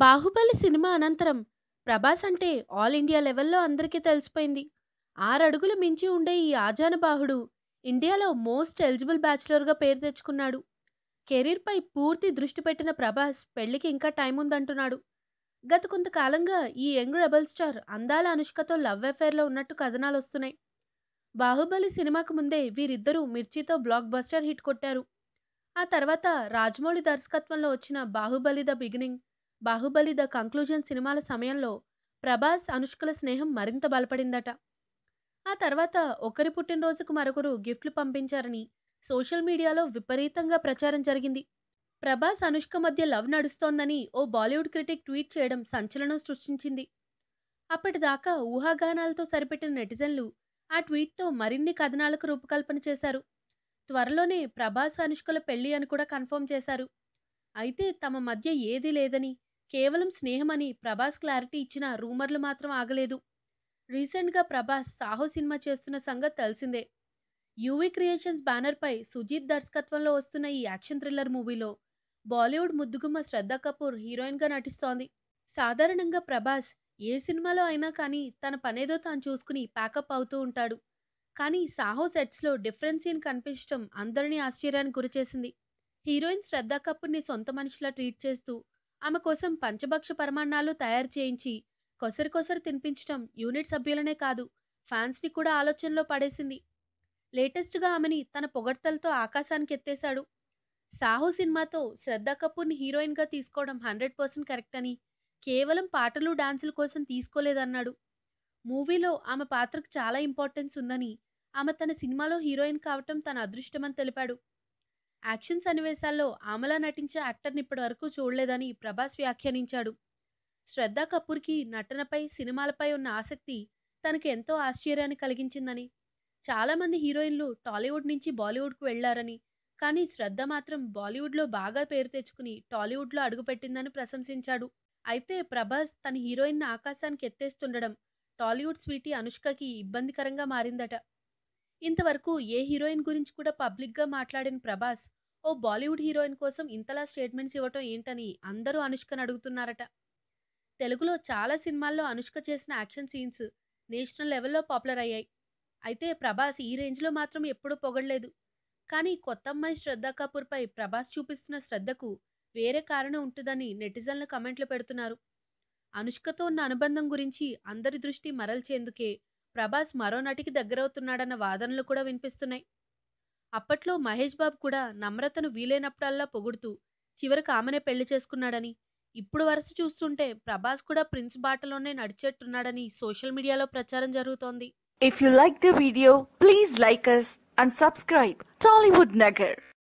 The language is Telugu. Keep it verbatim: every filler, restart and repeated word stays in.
'బాహుబలి' సినిమా అనంతరం 'ప్రభాస్' అంటే ఆల్ ఇండియా లెవెల్‌లో అందరికీ తెలిసిపోయింది. ఆరు అడుగులు మించి ఉండే ఈ ఆజానుబాహుడు ఇండియాలో మోస్ట్ ఎలిజిబుల్ బ్యాచ్‌లర్‌గా పేరు తెచ్చుకున్నాడు. కెరీర్‌పై పూర్తి దృష్టి పెట్టిన 'ప్రభాస్' పెళ్లికి ఇంకా టైం ఉందంటున్నాడు. గత కొంతకాలంగా ఈ యంగ్ రెబెల్ స్టార్ అందాల అనుష్కతో లవ్ అఫైర్‌లో ఉన్నట్టు కథనాలొస్తున్నాయి. 'బాహుబలి' సినిమాకు ముందే వీరిద్దరూ 'మిర్చి'తో బ్లాక్ బస్టర్ హిట్ కొట్టారు. ఆ తర్వాత రాజమౌళి దర్శకత్వంలో వచ్చిన 'Baahubali the beginning', 'Baahubali the conclusion' సినిమాల సమయంలో ప్రభాస్, అనుష్కల స్నేహం మరింత బలపడిందట. ఆ తర్వాత ఒకరి పుట్టినరోజుకు మరొకరు గిఫ్ట్లు పంపించారని సోషల్ మీడియాలో విపరీతంగా ప్రచారం జరిగింది. ప్రభాస్, అనుష్క మధ్య లవ్ నడుస్తోందని ఓ బాలీవుడ్ క్రిటిక్ ట్వీట్ చేయడం సంచలనం సృష్టించింది. అప్పటిదాకా ఊహాగానాలతో సరిపెట్టిన నెటిజన్లు ఆ ట్వీట్‌తో మరిన్ని కథనాలకు రూపకల్పన చేశారు. త్వరలోనే ప్రభాస్, అనుష్కల పెళ్లి అని కూడా కన్ఫర్మ్ చేశారు. అయితే తమ మధ్య ఏదీ లేదని, కేవలం స్నేహమని ప్రభాస్ క్లారిటీ ఇచ్చినా రూమర్లు మాత్రం ఆగలేదు. రీసెంట్‌గా ప్రభాస్ 'సాహో' సినిమా చేస్తున్న సంగతి తెలిసిందే. యూవీ క్రియేషన్స్ బ్యానర్‌పై సుజీత్ దర్శకత్వంలో వస్తున్న ఈ యాక్షన్ థ్రిల్లర్ మూవీలో బాలీవుడ్ ముద్దుగుమ్మ శ్రద్ధా కపూర్ హీరోయిన్‌గా నటిస్తోంది. సాధారణంగా ప్రభాస్ ఏ సినిమాలో అయినా కానీ తన పనేదో తాను చూసుకుని ప్యాకప్ అవుతూ ఉంటాడు. కానీ 'సాహో' సెట్స్‌లో డిఫరెంట్ సీన్ కనిపించడం అందరినీ ఆశ్చర్యానికి గురిచేసింది. హీరోయిన్ శ్రద్ధా కపూర్‌ని సొంత మనిషిలా ట్రీట్ చేస్తూ, ఆమె కోసం పంచభక్ష పరమాన్నాలు తయారు చేయించి, కొసరు కొసరు తినిపించడం యూనిట్ సభ్యులనే కాదు, ఫ్యాన్స్‌ని కూడా ఆలోచనలో పడేసింది. లేటెస్ట్‌గా ఆమెని తన పొగడ్తలతో ఆకాశానికి ఎత్తేశాడు. 'సాహో' సినిమాతో శ్రద్ధా కపూర్‌ని హీరోయిన్‌గా తీసుకోవడం హండ్రెడ్ పర్సెంట్ కరెక్ట్ అని, కేవలం పాటలు, డాన్సుల కోసం తీసుకోలేదన్నాడు. మూవీలో ఆమె పాత్రకు చాలా ఇంపార్టెన్స్ ఉందని, ఆమె తన సినిమాలో హీరోయిన్ కావటం తన అదృష్టమని తెలిపాడు. యాక్షన్ సన్నివేశాల్లో ఆమెలా నటించే యాక్టర్‌ని ఇప్పటివరకు చూడలేదని ప్రభాస్ వ్యాఖ్యానించాడు. శ్రద్ధా కపూర్‌కి నటనపై, సినిమాలపై ఉన్న ఆసక్తి తనకు ఎంతో ఆశ్చర్యాన్ని కలిగించిందని, చాలా మంది హీరోయిన్లు టాలీవుడ్ నుంచి బాలీవుడ్‌కు వెళ్లారని, కానీ శ్రద్ధ మాత్రం బాలీవుడ్‌లో బాగా పేరు తెచ్చుకుని టాలీవుడ్‌లో అడుగుపెట్టిందని ప్రశంసించాడు. అయితే ప్రభాస్ తన హీరోయిన్‌ని ఆకాశానికి ఎత్తేస్తుండడం టాలీవుడ్ స్వీటీ అనుష్కకి ఇబ్బందికరంగా మారిందట. ఇంతవరకు ఏ హీరోయిన్ గురించి కూడా పబ్లిక్‌గా మాట్లాడిన ప్రభాస్ ఓ బాలీవుడ్ హీరోయిన్ కోసం ఇంతలా స్టేట్మెంట్స్ ఇవ్వటం ఏంటని అందరూ అనుష్కని అడుగుతున్నారట. తెలుగులో చాలా సినిమాల్లో అనుష్క చేసిన యాక్షన్ సీన్స్ నేషనల్ లెవెల్‌లో పాపులర్ అయ్యాయి. అయితే ప్రభాస్ ఈ రేంజ్‌లో మాత్రం ఎప్పుడూ పొగడలేదు. కానీ కొత్తమ్మాయి శ్రద్ధా కపూర్‌పై ప్రభాస్ చూపిస్తున్న శ్రద్ధకు వేరే కారణం ఉంటుందని నెటిజన్లు కమెంట్లు పెడుతున్నారు. అనుష్కతో ఉన్న అనుబంధం గురించి అందరి దృష్టి మరల్చేందుకే ప్రభాస్ మరో నటికి దగ్గరవుతున్నాడన్న వాదనలు కూడా వినిపిస్తున్నాయి. అప్పట్లో మహేష్ బాబు కూడా నమ్రతను వీలైనప్పుడల్లా పొగుడుతూ చివరకు ఆమెనే పెళ్లి చేసుకున్నాడని, ఇప్పుడు వరుస చూస్తుంటే ప్రభాస్ కూడా ప్రిన్స్ బాటలోనే నడిచేట్టున్నాడని సోషల్ మీడియాలో ప్రచారం జరుగుతోంది. If you like the video, please like us and subscribe Tollywood Nagar.